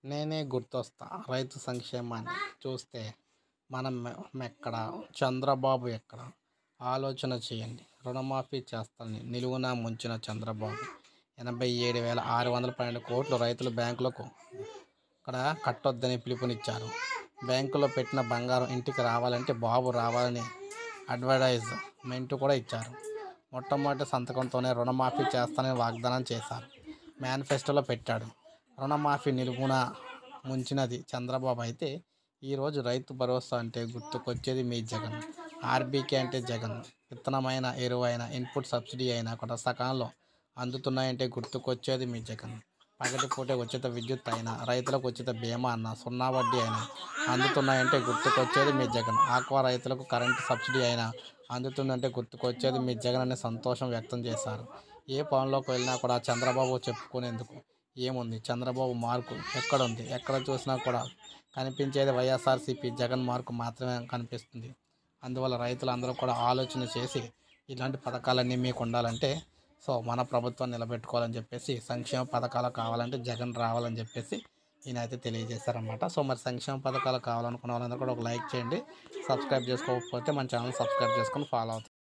నేనే గుర్తొస్తా రైతు సంక్షేమాన్ని చూస్తే మనం ఎక్కడ చంద్రబాబు ఎక్కడ ఆలోచన చేయండి. రుణమాఫీ చేస్తానని నిలువునా ముంచిన చంద్రబాబు 87,612 కోట్లు రైతులు బ్యాంకులకు ఇక్కడ కట్టొద్దని పిలుపునిచ్చారు. బ్యాంకులో పెట్టిన బంగారం ఇంటికి రావాలంటే బాబు రావాలని అడ్వర్టైజ్మెంట్ కూడా ఇచ్చారు. మొట్టమొదటి సంతకంతోనే రుణమాఫీ చేస్తానని వాగ్దానం చేశారు. మేనిఫెస్టోలో పెట్టాడు. రుణమాఫీ నిలువున ముంచినది చంద్రబాబు అయితే ఈరోజు రైతు భరోసా అంటే గుర్తుకొచ్చేది మీ జగన్. ఆర్బీకే అంటే జగన్. విత్తనమైన ఎరువైన ఇన్పుట్ సబ్సిడీ అయినా కూడా సకాలంలో అందుతున్నాయంటే గుర్తుకొచ్చేది మీ జగన్. పగటిపూటే ఉచిత విద్యుత్ అయినా రైతులకు ఉచిత బీమా అన్న సున్నా వడ్డీ అయినా అందుతున్నాయంటే గుర్తుకొచ్చేది మీ జగన్. ఆక్వా రైతులకు కరెంటు సబ్సిడీ అయినా అందుతుందంటే గుర్తుకొచ్చేది మీ జగన్ అని సంతోషం వ్యక్తం చేశారు. ఏ పనులోకి వెళ్ళినా కూడా చంద్రబాబు చెప్పుకునేందుకు ఏముంది? చంద్రబాబు మార్కు ఎక్కడుంది? ఎక్కడ చూసినా కూడా కనిపించేది వైఎస్ఆర్సీపీ జగన్ మార్కు మాత్రమే కనిపిస్తుంది. అందువల్ల రైతులు అందరూ కూడా ఆలోచన చేసి ఇలాంటి పథకాలన్నీ మీకు ఉండాలంటే మన ప్రభుత్వం నిలబెట్టుకోవాలని చెప్పేసి సంక్షేమ పథకాలు కావాలంటే జగన్ రావాలని చెప్పేసి ఈయనైతే తెలియజేశారన్నమాట. మరి సంక్షేమ పథకాలు కావాలనుకున్న వాళ్ళందరూ కూడా ఒక లైక్ చేయండి. సబ్స్క్రైబ్ చేసుకోకపోతే మన ఛానల్ సబ్స్క్రైబ్ చేసుకొని ఫాలో అవుతుంది.